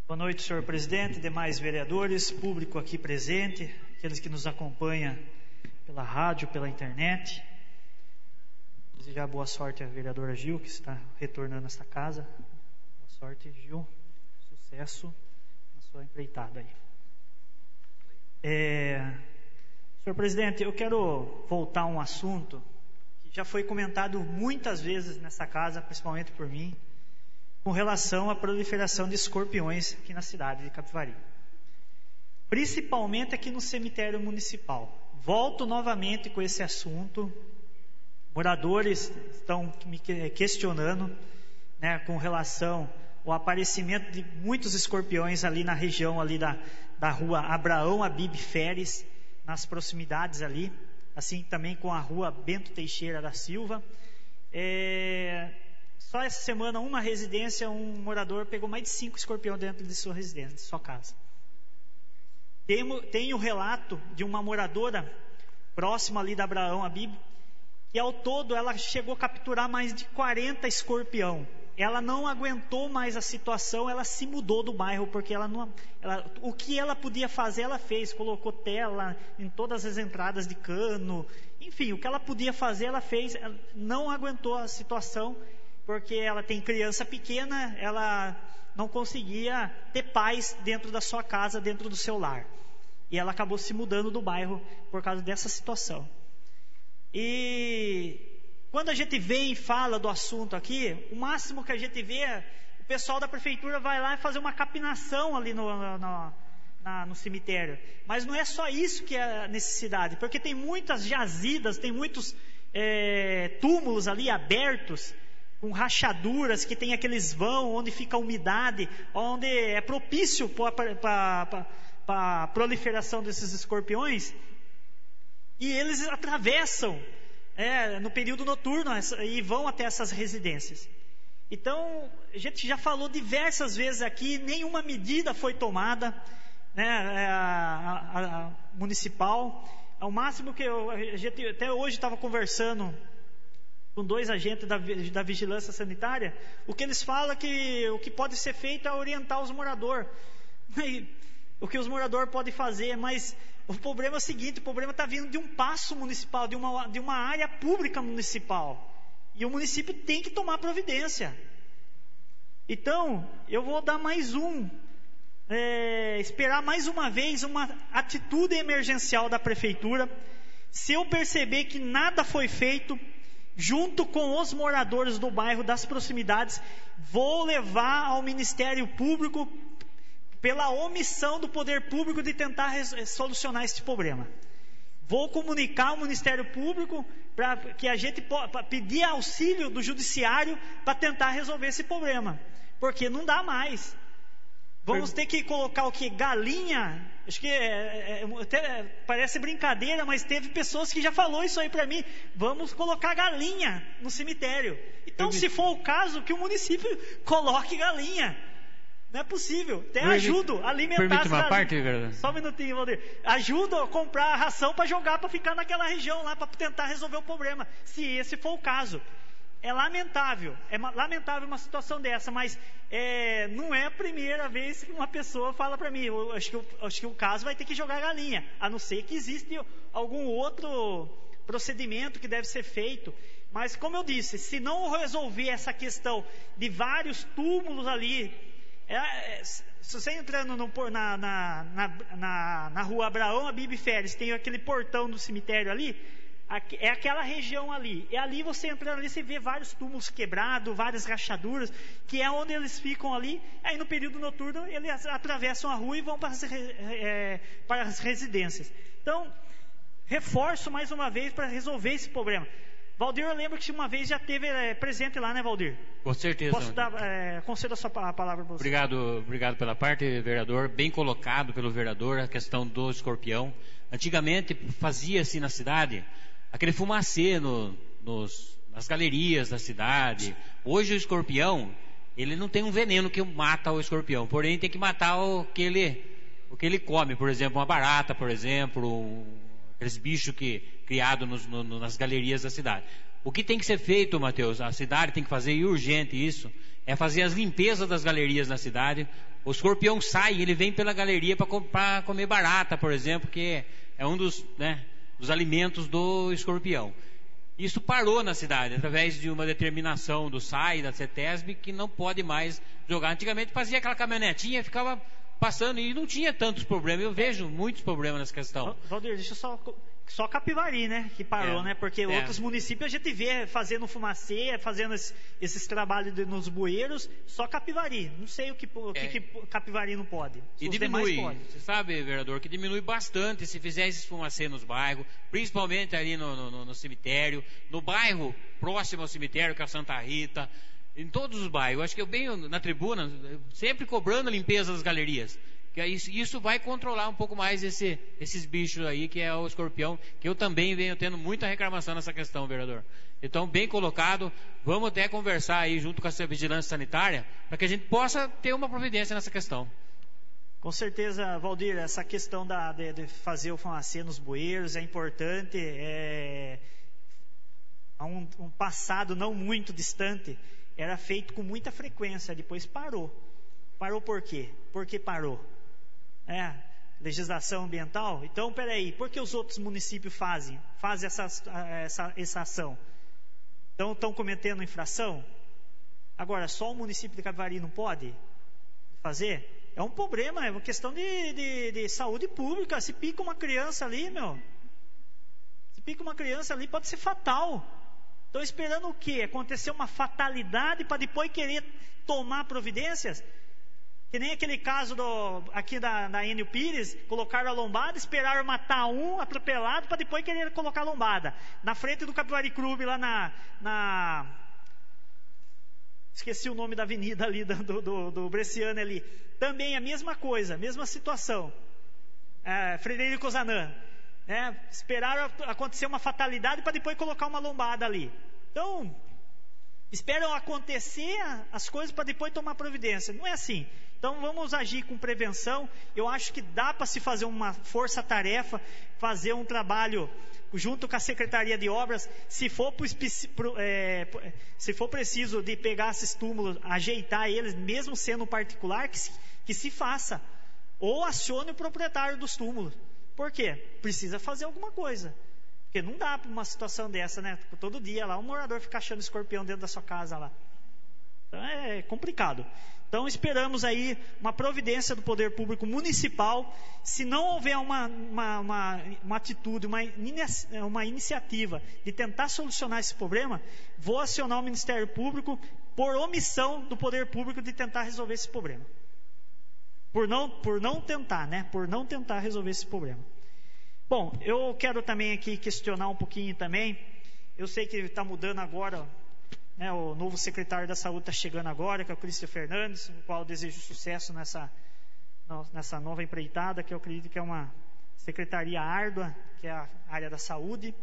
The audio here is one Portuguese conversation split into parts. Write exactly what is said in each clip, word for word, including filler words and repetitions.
Boa noite, senhor presidente, demais vereadores, público aqui presente, aqueles que nos acompanham pela rádio, pela internet. Desejar boa sorte à vereadora Gil, que está retornando a esta casa. Boa sorte, Gil. Sucesso na sua empreitada aí. É... Senhor presidente, eu quero voltar a um assunto que já foi comentado muitas vezes nessa casa, principalmente por mim, com relação à proliferação de escorpiões aqui na cidade de Capivari. Principalmente aqui no cemitério municipal. Volto novamente com esse assunto. Moradores estão me questionando, né, com relação ao aparecimento de muitos escorpiões ali na região ali da, da rua Abraão Abib Feres, nas proximidades ali, assim também com a rua Bento Teixeira da Silva. É... Só essa semana, uma residência, um morador pegou mais de cinco escorpiões dentro de sua residência, de sua casa. Tem, tem o relato de uma moradora próxima ali da Abraão Abib, que ao todo ela chegou a capturar mais de quarenta escorpião. Ela não aguentou mais a situação, ela se mudou do bairro, porque ela não, ela, o que ela podia fazer, ela fez. Colocou tela em todas as entradas de cano, enfim, o que ela podia fazer, ela fez. Ela não aguentou a situação, porque ela tem criança pequena, ela não conseguia ter paz dentro da sua casa, dentro do seu lar. E ela acabou se mudando do bairro por causa dessa situação. E quando a gente vem e fala do assunto aqui, o máximo que a gente vê é o pessoal da prefeitura vai lá e fazer uma capinação ali no, no, no, na, no cemitério. Mas não é só isso que é a necessidade, porque tem muitas jazidas, tem muitos é, túmulos ali abertos, com rachaduras, que tem aqueles vão onde fica a umidade, onde é propício para a proliferação desses escorpiões, e eles atravessam é, no período noturno e vão até essas residências. Então, a gente já falou diversas vezes aqui, nenhuma medida foi tomada, né, a, a, a municipal. Ao máximo que eu, a gente até hoje estava conversando com dois agentes da, da vigilância sanitária, o que eles falam é que o que pode ser feito é orientar os moradores. O que os moradores podem fazer, mas o problema é o seguinte, o problema está vindo de um paço municipal, de uma, de uma área pública municipal. E o município tem que tomar providência. Então, eu vou dar mais um, é, esperar mais uma vez uma atitude emergencial da prefeitura. Se eu perceber que nada foi feito, junto com os moradores do bairro, das proximidades, vou levar ao Ministério Público pela omissão do poder público de tentar solucionar esse problema. Vou comunicar ao Ministério Público para que a gente possa pedir auxílio do Judiciário para tentar resolver esse problema, porque não dá mais. Vamos ter que colocar o que? Galinha? Acho que é, é, até parece brincadeira, mas teve pessoas que já falou isso aí para mim. Vamos colocar galinha no cemitério. Então, se for o caso, que o município coloque galinha. Não é possível. Até ajudo a alimentar as galinhas. Uma parte, cara. Só um minutinho, Valdir. Ajudo a comprar a ração para jogar, para ficar naquela região lá, para tentar resolver o problema, se esse for o caso. É lamentável, é lamentável uma situação dessa, mas é, não é a primeira vez que uma pessoa fala para mim, eu acho que, eu, acho que o caso vai ter que jogar galinha, a não ser que existe algum outro procedimento que deve ser feito. Mas como eu disse, se não resolver essa questão de vários túmulos ali, é, é, se você entrando no, na, na, na, na, na rua Abraão Abib Feres, tem aquele portão do cemitério ali, é aquela região ali, e ali você entrando ali, você vê vários túmulos quebrados, várias rachaduras, que é onde eles ficam ali. Aí no período noturno eles atravessam a rua e vão para as, é, para as residências. Então, reforço mais uma vez para resolver esse problema. Valdir, eu lembro que uma vez já teve é, presente lá, né, Valdir? Com certeza. Posso dar, é, concedo a sua a palavra para você. Obrigado, obrigado pela parte, vereador. Bem colocado pelo vereador a questão do escorpião. Antigamente fazia-se na cidade aquele fumacê no, nos, nas galerias da cidade. Hoje o escorpião, ele não tem um veneno que mata o escorpião, porém tem que matar o que ele, o que ele come, por exemplo, uma barata, por exemplo, um, aqueles bichos que criados nos, no, nas galerias da cidade. O que tem que ser feito, Mateus, a cidade tem que fazer, e urgente isso, é fazer as limpezas das galerias na cidade. O escorpião sai, ele vem pela galeria para comer barata, por exemplo, que é um dos, né, dos alimentos do escorpião. Isso parou na cidade, através de uma determinação do S A I, da CETESB, que não pode mais jogar. Antigamente fazia aquela caminhonetinha, ficava passando e não tinha tantos problemas. Eu vejo muitos problemas nessa questão. Valdir, deixa eu só... Só Capivari, né, que parou, é, né, porque é. outros municípios a gente vê fazendo fumacê, fazendo esses, esses trabalhos de, nos bueiros, só Capivari. Não sei o que, o é. que, que Capivari não pode. E diminui, você sabe, vereador, que diminui bastante se fizer esses fumacê nos bairros, principalmente ali no, no, no cemitério, no bairro próximo ao cemitério, que é a Santa Rita, em todos os bairros. Eu acho que eu venho na tribuna, sempre cobrando a limpeza das galerias. Isso vai controlar um pouco mais esse, esses bichos aí, que é o escorpião, que eu também venho tendo muita reclamação nessa questão, vereador. Então, bem colocado, vamos até conversar aí junto com a vigilância sanitária, para que a gente possa ter uma providência nessa questão. Com certeza, Valdir, essa questão da, de, de fazer o fumacê nos bueiros é importante. É, há um, um passado não muito distante, era feito com muita frequência, depois parou. Parou por quê? Por que parou? É, legislação ambiental. Então, peraí, por que os outros municípios fazem, fazem essa, essa, essa ação? Então, estão cometendo infração? Agora, só o município de Capivari não pode fazer? É um problema, é uma questão de, de, de saúde pública. Se pica uma criança ali, meu, se pica uma criança ali, pode ser fatal. Estão esperando o quê? Acontecer uma fatalidade para depois querer tomar providências? Que nem aquele caso do, aqui da, da Enio Pires, colocaram a lombada, esperaram matar um atropelado para depois querer colocar a lombada. Na frente do Capivari Clube, lá na, na... Esqueci o nome da avenida ali, do, do, do Bresciano ali. Também a mesma coisa, mesma situação. É, Frederico Zanã. Né? Esperaram acontecer uma fatalidade para depois colocar uma lombada ali. Então, esperam acontecer as coisas para depois tomar providência. Não é assim. Então vamos agir com prevenção. Eu acho que dá para se fazer uma força-tarefa, fazer um trabalho junto com a Secretaria de Obras. Se for, pro, pro, é, se for preciso de pegar esses túmulos, ajeitar eles, mesmo sendo particular, que se, que se faça. Ou acione o proprietário dos túmulos. Por quê? Precisa fazer alguma coisa. Porque não dá para uma situação dessa, né? Todo dia lá, um morador fica achando escorpião dentro da sua casa lá. Então é complicado. Então esperamos aí uma providência do poder público municipal. Se não houver uma, uma, uma, uma atitude, uma, uma iniciativa de tentar solucionar esse problema, vou acionar o Ministério Público por omissão do poder público de tentar resolver esse problema. Por não, por não tentar, né? Por não tentar resolver esse problema. Bom, eu quero também aqui questionar um pouquinho também. Eu sei que está mudando agora, né, o novo secretário da Saúde está chegando agora, que é o Cristian Fernandes, o qual eu desejo sucesso nessa, nessa nova empreitada, que eu acredito que é uma secretaria árdua, que é a área da saúde.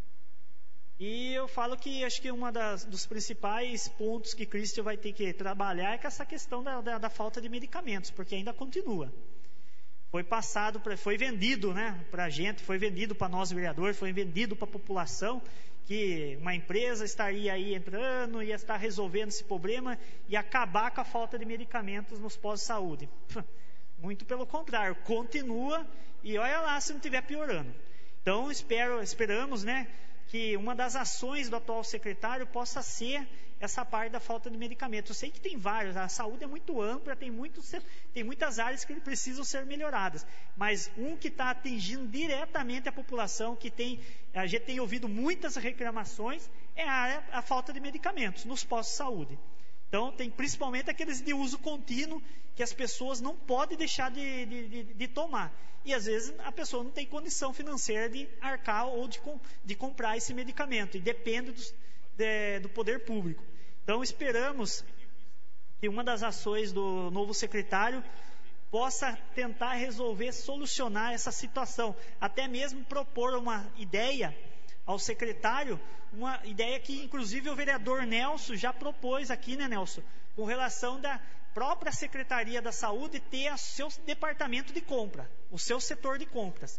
E eu falo que acho que um dos principais pontos que Cristian vai ter que trabalhar é com essa questão da, da, da falta de medicamentos, porque ainda continua. Foi passado, pra, foi vendido, né, para a gente, foi vendido para nós vereadores, foi vendido para a população, que uma empresa estaria aí entrando, ia estar resolvendo esse problema e acabar com a falta de medicamentos nos postos de saúde. Muito pelo contrário, continua e olha lá se não estiver piorando. Então espero, esperamos, né, que uma das ações do atual secretário possa ser essa parte da falta de medicamentos. Eu sei que tem vários, a saúde é muito ampla, tem, muito, tem muitas áreas que precisam ser melhoradas, mas um que está atingindo diretamente a população, que tem, a gente tem ouvido muitas reclamações, é a, a falta de medicamentos nos postos de saúde. Então, tem principalmente aqueles de uso contínuo, que as pessoas não podem deixar de, de, de, de tomar. E às vezes a pessoa não tem condição financeira de arcar ou de, de comprar esse medicamento, e depende dos, de, do poder público. Então esperamos que uma das ações do novo secretário possa tentar resolver, solucionar essa situação, até mesmo propor uma ideia ao secretário, uma ideia que inclusive o vereador Nelson já propôs aqui, né, Nelson, com relação da própria Secretaria da Saúde ter o seu departamento de compra, o seu setor de compras,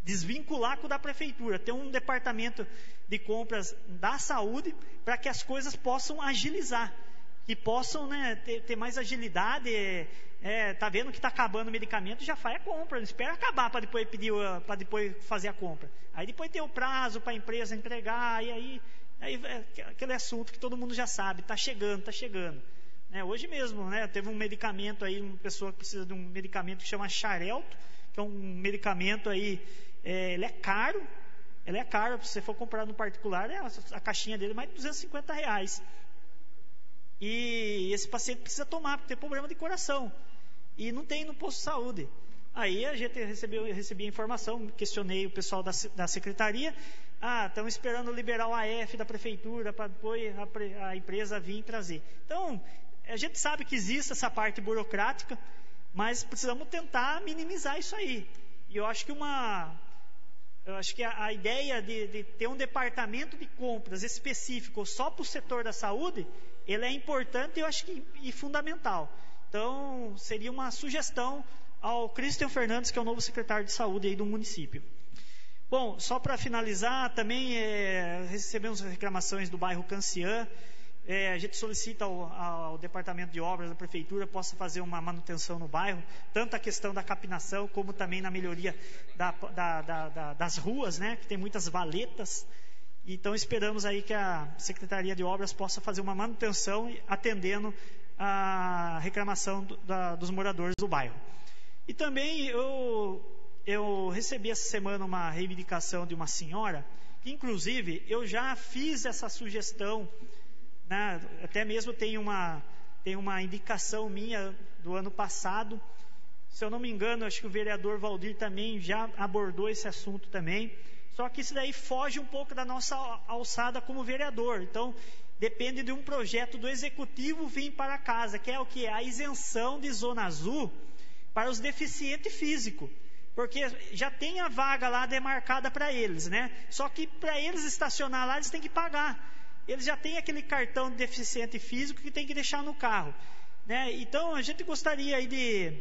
desvincular com o da prefeitura, ter um departamento de compras da saúde para que as coisas possam agilizar, que possam, né, ter, ter mais agilidade. É, tá vendo que está acabando o medicamento, já faz a compra, não espera acabar para depois pedir, para depois fazer a compra. Aí depois tem o prazo para a empresa entregar, e aí, aí é aquele assunto que todo mundo já sabe, está chegando, está chegando. É, hoje mesmo, né, teve um medicamento aí, uma pessoa que precisa de um medicamento que chama Xarelto, que é um medicamento aí, é, ele é caro, ele é caro, se você for comprar no particular, é a, a caixinha dele é mais de duzentos e cinquenta reais. E esse paciente precisa tomar, porque tem problema de coração. E não tem no posto de saúde. Aí a gente recebeu, recebi a informação, questionei o pessoal da, da secretaria. Ah, estão esperando liberar o A F da prefeitura para depois a, a empresa vir trazer. Então, a gente sabe que existe essa parte burocrática, mas precisamos tentar minimizar isso aí. E eu acho que uma... Eu acho que a, a ideia de, de ter um departamento de compras específico só para o setor da saúde, ele é importante e eu acho que e fundamental. Então, seria uma sugestão ao Christian Fernandes, que é o novo secretário de saúde aí do município. Bom, só para finalizar, também é, recebemos reclamações do bairro Canciã. É, a gente solicita ao, ao departamento de obras da prefeitura possa fazer uma manutenção no bairro, tanto a questão da capinação, como também na melhoria da, da, da, da, das ruas, né, que tem muitas valetas. Então esperamos aí que a Secretaria de Obras possa fazer uma manutenção atendendo a reclamação do, da, dos moradores do bairro. E também eu, eu recebi essa semana uma reivindicação de uma senhora, que inclusive eu já fiz essa sugestão, né, até mesmo tem uma, tem uma indicação minha do ano passado, se eu não me engano, acho que o vereador Valdir também já abordou esse assunto também. Só que isso daí foge um pouco da nossa alçada como vereador. Então, depende de um projeto do executivo vir para casa, que é o que? A isenção de zona azul para os deficientes físicos. Porque já tem a vaga lá demarcada para eles, né? Só que para eles estacionar lá, eles têm que pagar. Eles já têm aquele cartão de deficiente físico que tem que deixar no carro, né? Então, a gente gostaria aí de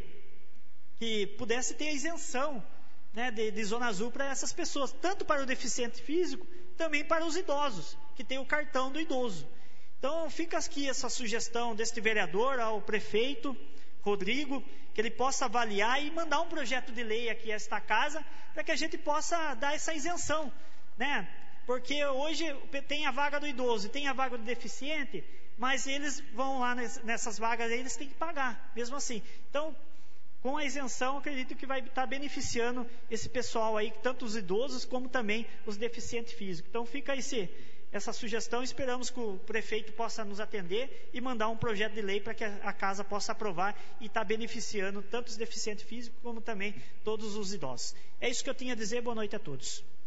que pudesse ter a isenção, né, de, de zona azul para essas pessoas, tanto para o deficiente físico, também para os idosos, que tem o cartão do idoso. Então fica aqui essa sugestão deste vereador ao prefeito Rodrigo, que ele possa avaliar e mandar um projeto de lei aqui a esta casa, para que a gente possa dar essa isenção, né? Porque hoje tem a vaga do idoso e tem a vaga do deficiente, mas eles vão lá nessas vagas aí, eles têm que pagar, mesmo assim. Então, com a isenção, acredito que vai estar beneficiando esse pessoal aí, tanto os idosos como também os deficientes físicos. Então fica esse, essa sugestão, esperamos que o prefeito possa nos atender e mandar um projeto de lei para que a casa possa aprovar e estar beneficiando tanto os deficientes físicos como também todos os idosos. É isso que eu tinha a dizer, boa noite a todos.